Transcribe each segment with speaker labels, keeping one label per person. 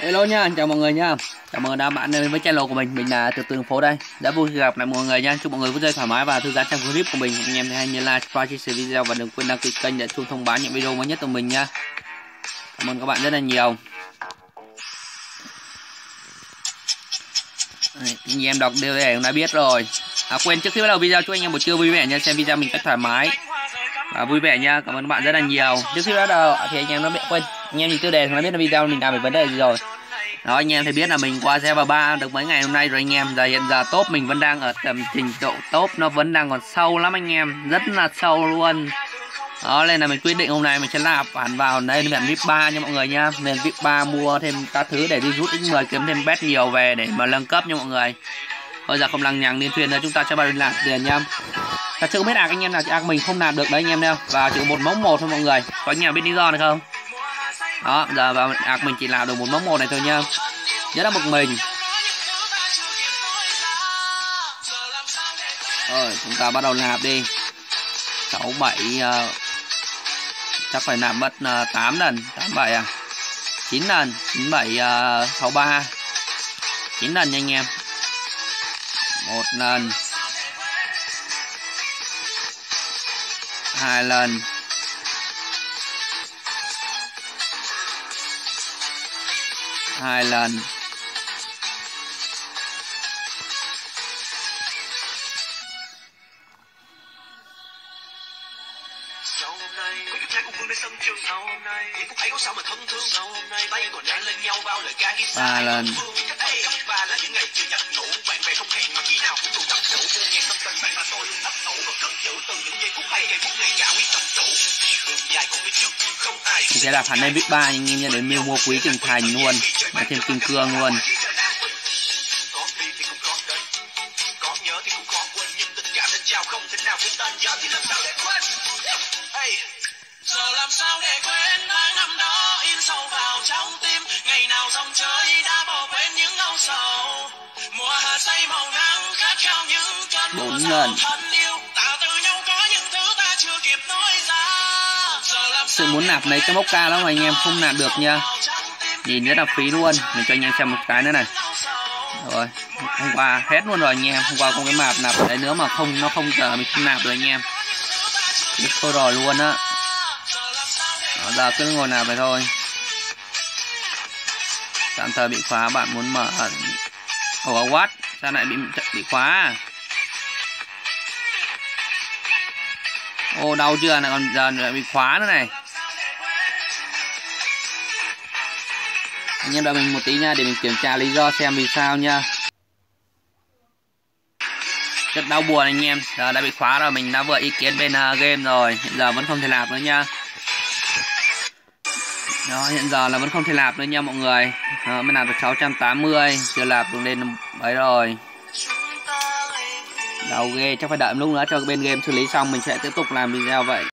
Speaker 1: Hello nha, chào mọi người nha. Chào mừng đã bạn đến với channel của mình là Từ Từ Đường Phố đây. Đã vui khi gặp lại mọi người nha. Chúc mọi người vui chơi thoải mái và thư giãn trong clip của mình. Anh em hãy nhớ like, subscribe, chia sẻ video và đừng quên đăng ký kênh để chuông thông báo những video mới nhất của mình nha. Cảm ơn các bạn rất là nhiều. Anh em đọc điều này cũng đã biết rồi. Quên trước khi bắt đầu video chúc anh em buổi trưa vui vẻ nha, xem video mình cách thoải mái và vui vẻ nha. Cảm ơn các bạn rất là nhiều. Trước khi bắt đầu thì anh em nó bị quên, anh em nhìn tiêu đề thì nó biết là video mình làm về vấn đề gì rồi. Đó, anh em thấy biết là mình qua server 3 được mấy ngày hôm nay rồi anh em. Hiện giờ top mình vẫn đang ở tầm trình độ top, nó vẫn đang còn sâu lắm anh em, rất là sâu luôn. Đó nên là mình quyết định hôm nay mình sẽ nạp hẳn vào đây nhận VIP 3 nha mọi người nha. Nên VIP 3 mua thêm các thứ để đi rút x10 kiếm thêm bet nhiều về để mà nâng cấp nha mọi người. Bây giờ không lằng nhằng liên thuyền nữa, chúng ta sẽ vào làm tiền nha. Thật sự không biết anh em nào mình không nạp được đấy anh em đâu. Và chỉ một mốc một thôi mọi người. Có anh em biết lý do này không? Đó, giờ vào mình chỉ làm được một mốc một này thôi nha. Rất là bực mình. Rồi chúng ta bắt đầu nạp đi. 6 7 chắc phải nạp mất 8 lần, 87 à. 9 lần, 97 63. 9 lần nha anh em. 1 lần. 2 lần. 2 lần. 3 lần. mình sẽ đạp hẳn lên VIP 3 anh em nha, để mua quý trưởng thành luôn, và thêm kim cương luôn.
Speaker 2: Giờ làm sao để quên tháng năm đó in sâu vào trong tim, ngày nào dòng chơi đã bỏ quên những âu sầu. Mùa hạ say màu nắng khát khao những cơn mưa rào thân yêu, ta từ nhau có những thứ ta chưa kịp nói ra.
Speaker 1: Sự muốn nạp mấy cái mốc ca lắm mà anh em không nạp được nha, nhìn rất là phí luôn. Mình cho anh em xem một cái nữa này. Rồi hôm qua hết luôn rồi anh em, hôm qua có cái map nạp đấy nữa mà nó không giờ mình không nạp được anh em, thôi rồi luôn á. Giờ cứ ngồi nạp này thôi. Tạm thời bị khóa, bạn muốn mở ổ what sao lại bị khóa? Ô đau chưa này, còn giờ lại bị khóa nữa này. Anh em đợi mình một tí nha, để mình kiểm tra lý do xem vì sao nha. Rất đau buồn anh em, giờ đã bị khóa rồi, mình đã vừa ý kiến bên game rồi, hiện giờ vẫn không thể nạp nữa nha. Đó, hiện giờ là vẫn không thể nạp nữa nha mọi người. Mới nạp được 680, chưa nạp được lên ấy rồi. Đau ghê, chắc phải đợi lúc nữa cho bên game xử lý xong mình sẽ tiếp tục làm video vậy.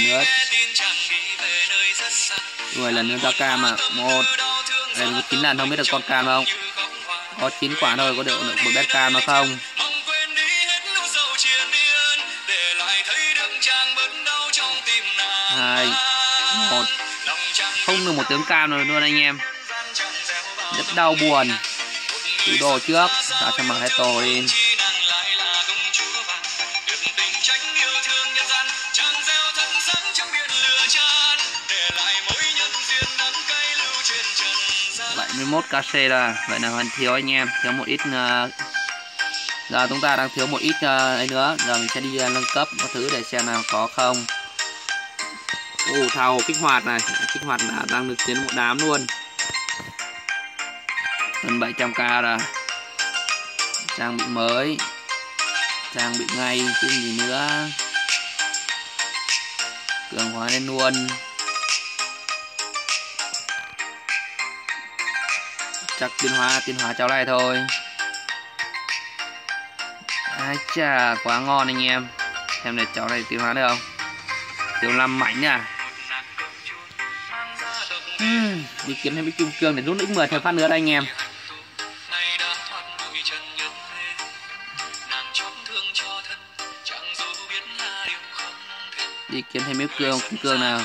Speaker 1: nữa. Rồi lần nữa ra cam mà 1 đây có 9 lần, không biết được con cam không, có 9 quả thôi, có được một bét cam nó không. 2 1 không được một tiếng cam rồi luôn anh em, rất đau buồn. Tủ đồ trước ta cho mở hết tổ đi. Vậy 71 kc là vậy là còn thiếu anh em, thiếu một ít. Giờ chúng ta đang thiếu một ít ấy nữa, giờ mình sẽ đi nâng cấp các thứ để xem nào có không. Thao kích hoạt này, kích hoạt đã đang được tiến một đám luôn, hơn 700k rồi. Trang bị mới, trang bị ngay chứ gì nữa, cường hóa lên luôn. Chắc tiến hóa cháu này thôi. Ai chà, quá ngon anh em. Xem để cháu này tiến hóa được không? Thiếu 5 mảnh à. Đi kiếm thêm cái kim cương để rút lĩnh 10 thêm phát nữa đây anh em. Đi kiếm thêm miếng kim cương nào.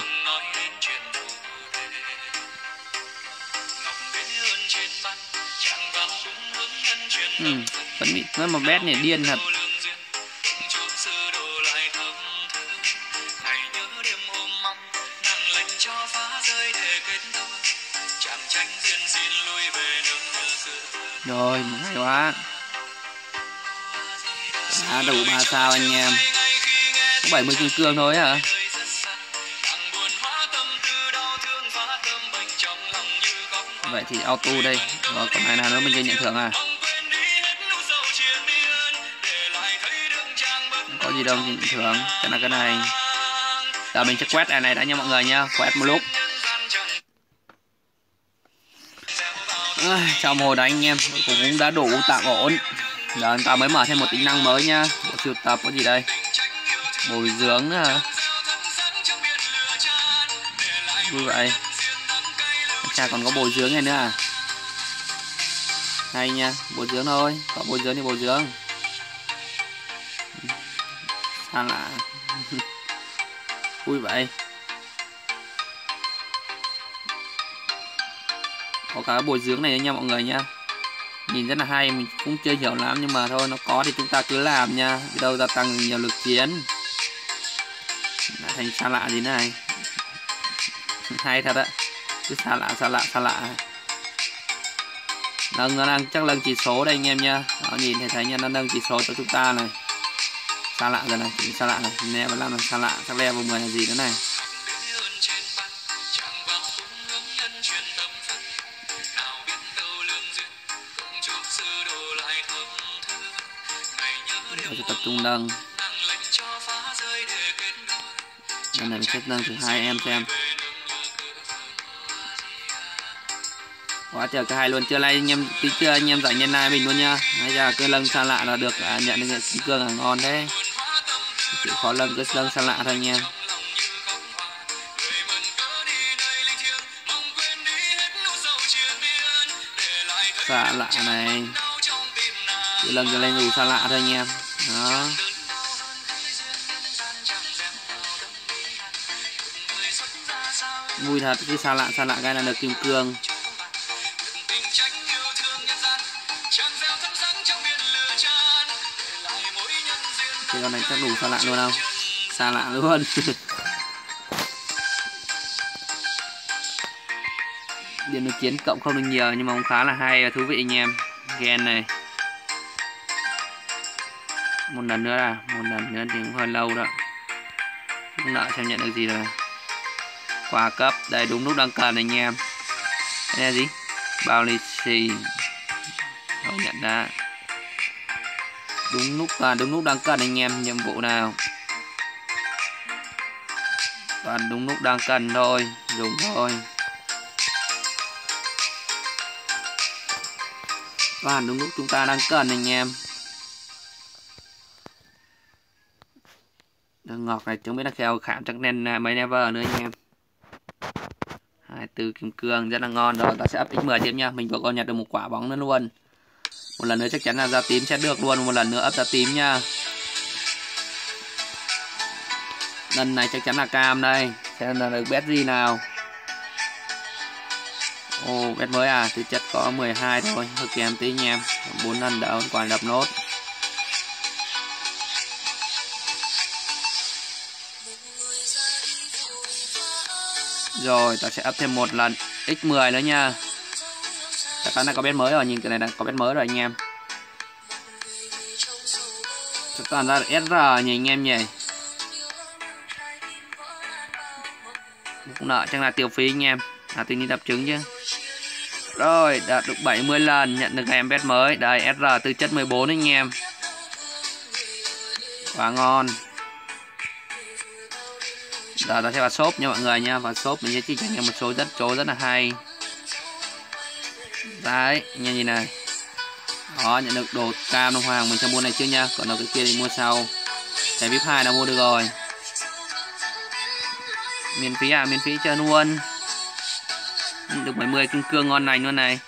Speaker 1: Vẫn bị nó một bét này điên thật. Rồi, hay quá. Đã đủ 3 sao anh em. Có 70 kim cương thôi hả? Vậy thì auto đây. Rồi, còn này nào nữa mình chưa nhận thưởng à? Không có gì đâu nhận thưởng. Cái là cái này. Giờ mình sẽ quét này đã nha mọi người nha. Quét một lúc. Trong hồi đấy anh em cũng đã đủ tạm ổn. Giờ chúng ta mới mở thêm một tính năng mới nha. Bộ sưu tập có gì đây? Bồi dưỡng hả? Vui vậy. Chà, còn có bồi dưỡng này nữa à? Hay nha, bồi dưỡng thôi. Có bồi dưỡng thì bồi dưỡng. Sao lạ. Vui vậy. Có cả bồi dưỡng này nha mọi người nha. Nhìn rất là hay, mình cũng chưa hiểu lắm nhưng mà thôi, nó có thì chúng ta cứ làm nha. Đi đâu gia tăng nhiều lực chiến. Đã thành xa lạ gì này. Hay thật á. Cứ xa lạ. Nâng nó đang chắc nâng chỉ số đây anh em nha. Đó, nhìn thấy nha, nó nâng chỉ số cho chúng ta này. Xa lạ rồi này, chỉ xa lạ này. Nè vẫn làm là xa lạ, chắc level 10 là gì nữa này. Tập trung nâng. Đây này mình sẽ nâng thử 2 em xem. Quá trời cả hai luôn, chưa like anh em tí chưa anh em giải nhân like mình luôn nha. Bây giờ cứ lâng xa lạ là được nhận được kim cương là ngon đấy. Chịu khó lâng cứ lâng xa lạ thôi anh em. Xa lạ này. Cứ lâng cứ lên dù xa lạ thôi anh em. Đó. Vui thật, cứ xa lạ cái là được kim cương. Cái con này chắc đủ xa lạ luôn không? Xa lạ luôn. Điểm lực chiến cộng không được nhiều nhưng mà cũng khá là hay và thú vị anh em. Gen này. Một lần nữa thì cũng hơi lâu đó. Không đợi xem nhận được gì rồi. Quà cấp, đây đúng lúc đang cần anh em. Đây là gì? Bao lì xì. Rồi nhận đã. Đúng lúc đang cần anh em, nhiệm vụ nào. Toàn đúng lúc đang cần thôi, dùng thôi. Toàn đúng lúc chúng ta đang cần anh em. Đường ngọc này chúng biết là kèo khảm chắc nên mấy never nữa anh em. 24 kim cương rất là ngon rồi. Ta sẽ up x10 tiếp nha. Mình vừa còn nhặt được một quả bóng nữa luôn. Một lần nữa chắc chắn là ra tím sẽ được luôn. Một lần nữa up ra tím nha. Lần này chắc chắn là cam đây. Xem là được bet gì nào. Ồ, bet mới à. Thực chất có 12 thôi. Hơi kém tí anh em. 4 lần đã quả đập nốt. Rồi ta sẽ up thêm một lần x10 nữa nha. Chắc chắn là có bet mới rồi. Nhìn cái này là có bet mới rồi anh em. Chắc toàn ra được SR nhỉ anh em nhỉ. Cũng nợ chắc là tiêu phí anh em. Tính đi đập trứng chứ. Rồi đạt được 70 lần. Nhận được em bet mới. Đây SR tư chất 14 anh em. Quá ngon. Giờ ta sẽ vào shop nha mọi người nha. Vào shop mình sẽ chỉ cho anh em một số rất là hay. Đấy anh em nhìn này. Đó, nhận được đồ cam đồng hoàng mình sẽ mua này trước nha. Còn đâu cái kia thì mua sau. Thẻ VIP 2 đã mua được rồi. Miễn phí à, miễn phí chơi luôn. Được 70 kim cương ngon lành luôn này.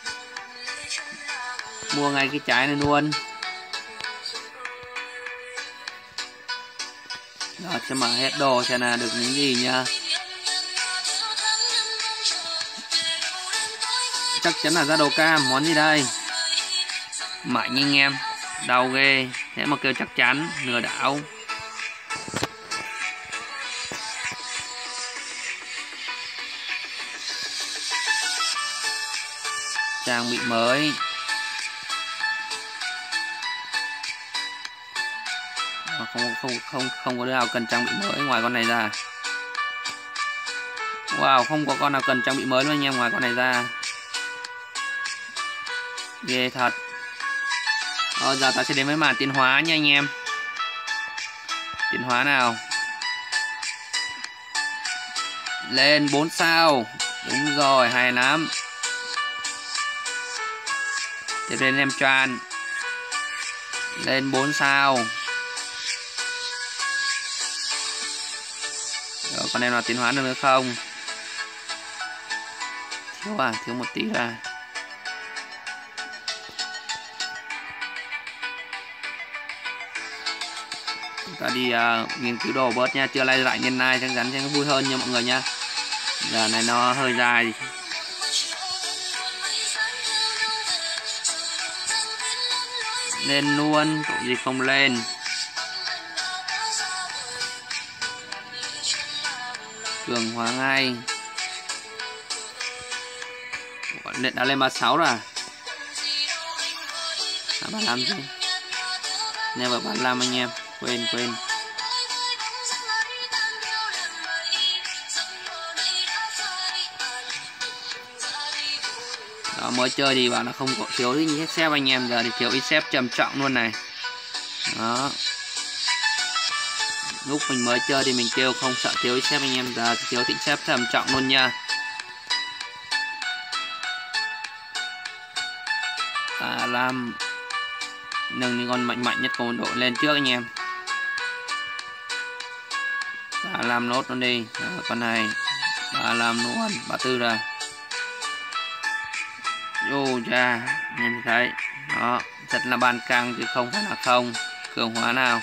Speaker 1: Mua ngay cái trái này luôn. Đó, sẽ mở hết đồ xem là được những gì nha. Chắc chắn là ra đồ cam. Món gì đây? Mạnh anh em. Đau ghê. Thế mà kêu chắc chắn. Lừa đảo. Trang bị mới. Không có đứa nào cần trang bị mới ngoài con này ra. Wow, không có con nào cần trang bị mới luôn anh em ngoài con này ra. Ghê thật. Giờ ta sẽ đến với màn tiến hóa nha anh em. Tiến hóa nào. Lên 4 sao. Đúng rồi, hay lắm. Tiếp đến em Tran. Lên 4 sao. Rồi, còn em nào tiến hóa được nữa không? Thiếu à, thiếu một tí ra. Chúng ta đi nghiên cứu đồ bớt nha. Chưa like lại nên like chắc chắn sẽ vui hơn nha mọi người nha. Giờ này nó hơi dài. Lên luôn, tội gì không lên. Cường hóa ngay. Đã lên 36 rồi à? 35 chứ. Never 35 anh em. Quên. Đó, mới chơi thì bảo là không có thiếu những xếp anh em. Giờ thì thiếu ít xếp trầm trọng luôn này. Đó. Lúc mình mới chơi thì mình kêu không sợ thiếu ít xếp anh em. Giờ thì thiếu ít xếp trầm trọng luôn nha. 35. Nâng những con mạnh nhất của đội lên trước anh em. 35 nốt luôn đi. Đó, con này 35 luôn. 34 rồi. Ô cha, nhìn thấy. Đó, thật là bàn căng chứ không phải là không. Cường hóa nào.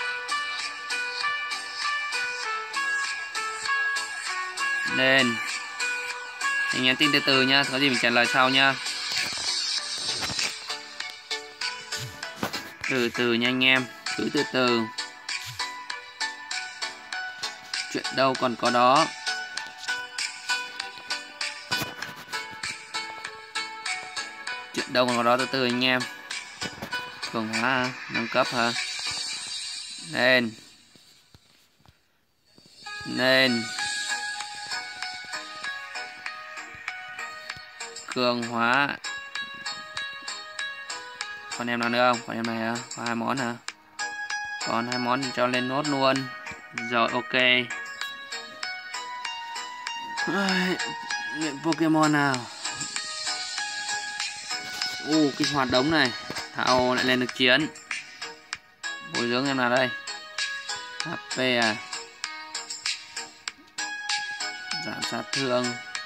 Speaker 1: Lên. Anh em tin từ từ nhá, có gì mình trả lời sau nhá. Từ từ nha anh em, cứ từ từ. Chuyện đâu còn có đó. Chuyện đâu còn có đó, từ từ anh em. Cường hóa nâng cấp hả? Lên. Cường hóa. Còn em nào nữa không? Còn em này hả? Có 2 món hả? Còn 2 món thì cho lên nốt luôn. Rồi ok. Luyện Pokemon nào. Kích hoạt đống này. Thao lại lên được chiến. Bồi dưỡng em nào đây? HP à, giảm sát thương,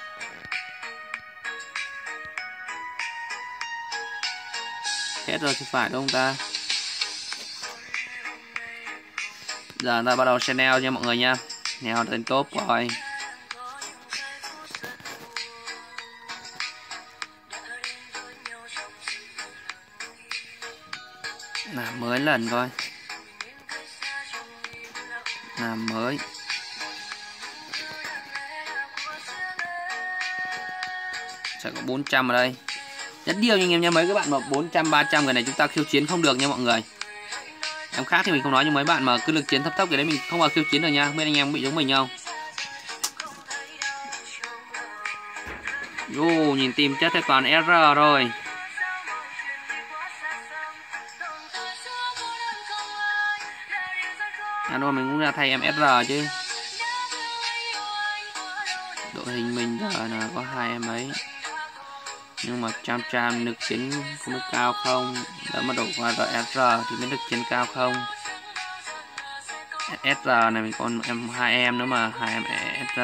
Speaker 1: hết rồi thì phải đúng không ta? Giờ ta bắt đầu Chanel nha mọi người nha. Neo lên top rồi. Làm mới lần coi. Làm mới. Sẽ có 400 ở đây. Rất điều nha anh em nha, mấy các bạn mà 400 300 cái này chúng ta khiêu chiến không được nha mọi người. Em khác thì mình không nói, nhưng mấy bạn mà cứ lực chiến thấp thấp cái đấy mình không bao khiêu chiến được nha. Bên anh em bị giống mình không? Nhìn tìm chất thế còn SR rồi. Rồi mình cũng ra thay em SR chứ. Đội hình mình giờ là có 2 em ấy. Nhưng mà trăm lực chiến không biết cao không. Nếu mà đổ qua SR thì mới lực chiến cao không. SR này mình còn em 2 em nữa mà, 2 em SR.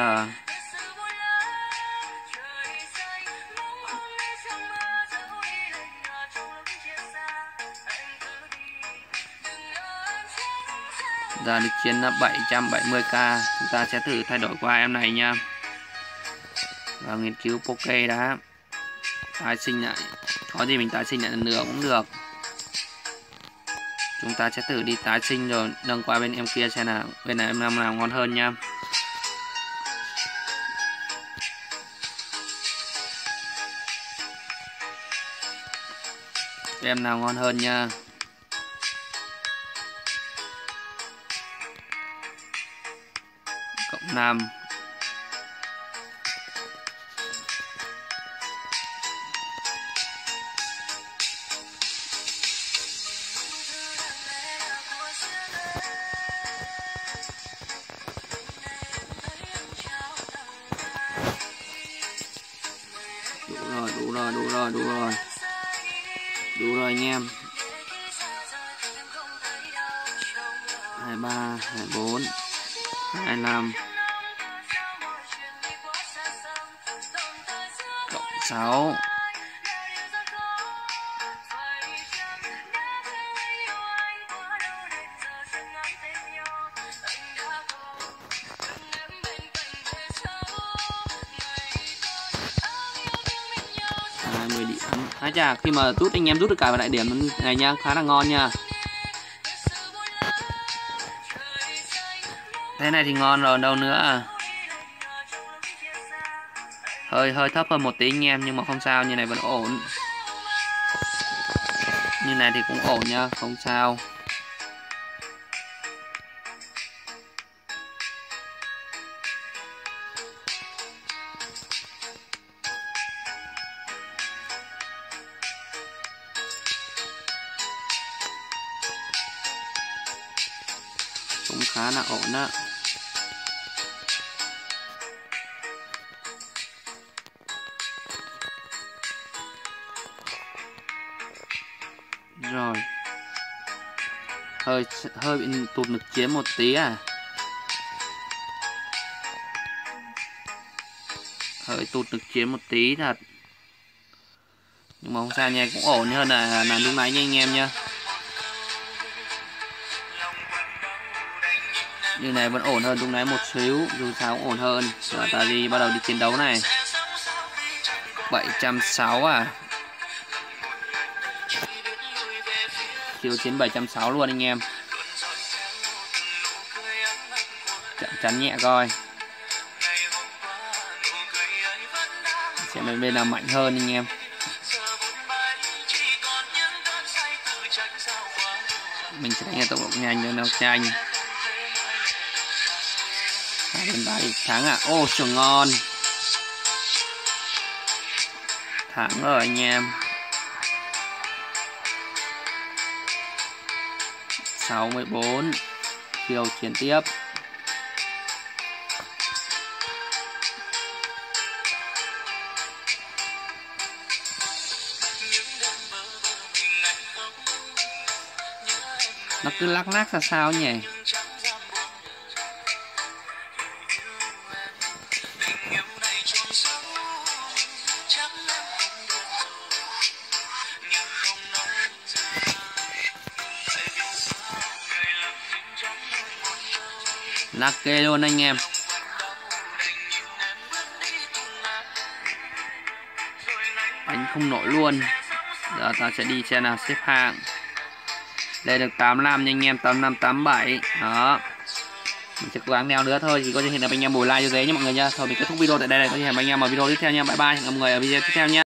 Speaker 1: Giờ lực chiến là 770k. Chúng ta sẽ thử thay đổi qua em này nha. Và nghiên cứu Poké đã. Tái sinh lại. Có gì mình tái sinh lại lần nữa cũng được. Chúng ta sẽ thử đi tái sinh rồi nâng qua bên em kia xem nào. Bên này em nào ngon hơn nha. Em nào ngon hơn nha. Cộng 5. Đủ rồi anh em. 23, 24, 25 cộng 6. Ai chà, khi mà rút anh em rút được cả đại điểm này nha, khá là ngon nha. Thế này thì ngon rồi đâu nữa à. Hơi thấp hơn một tí anh em nhưng mà không sao, như này vẫn ổn. Như này thì cũng ổn nha, không sao. Cũng khá là ổn đó. Rồi. Hơi bị tụt lực chiến một tí à. Hơi tụt lực chiến một tí thật. Nhưng mà không sao nha, cũng ổn hơn là lúc nãy nha anh em nha. Như này vẫn ổn hơn lúc nãy một xíu, dù sao cũng ổn hơn. Giờ ta bắt đầu đi chiến đấu này. 760 à. Khiêu chiến 760 luôn anh em. Chắn nhẹ coi. Xem bên nào mạnh hơn anh em. Mình sẽ đánh tốc độ nhanh cho nó nhanh. Bên tay thắng à. Ô trường ngon. Thắng rồi anh em. 64. Khiêu chiến tiếp. Nó cứ lắc lắc ra sao nhỉ. Lạc kê luôn anh em. Đánh không nổi luôn. Giờ ta sẽ đi xem nào xếp hạng. Đây được 85 nha anh em, 85 87. Đó. Mình sẽ cố gắng leo nữa thôi, chỉ có thể hiện là anh em bù like cho ghế nha mọi người nha. Thôi mình kết thúc video tại đây này, có thể hẹn anh em ở video tiếp theo nha. Bye bye, mọi người ở video tiếp theo nha.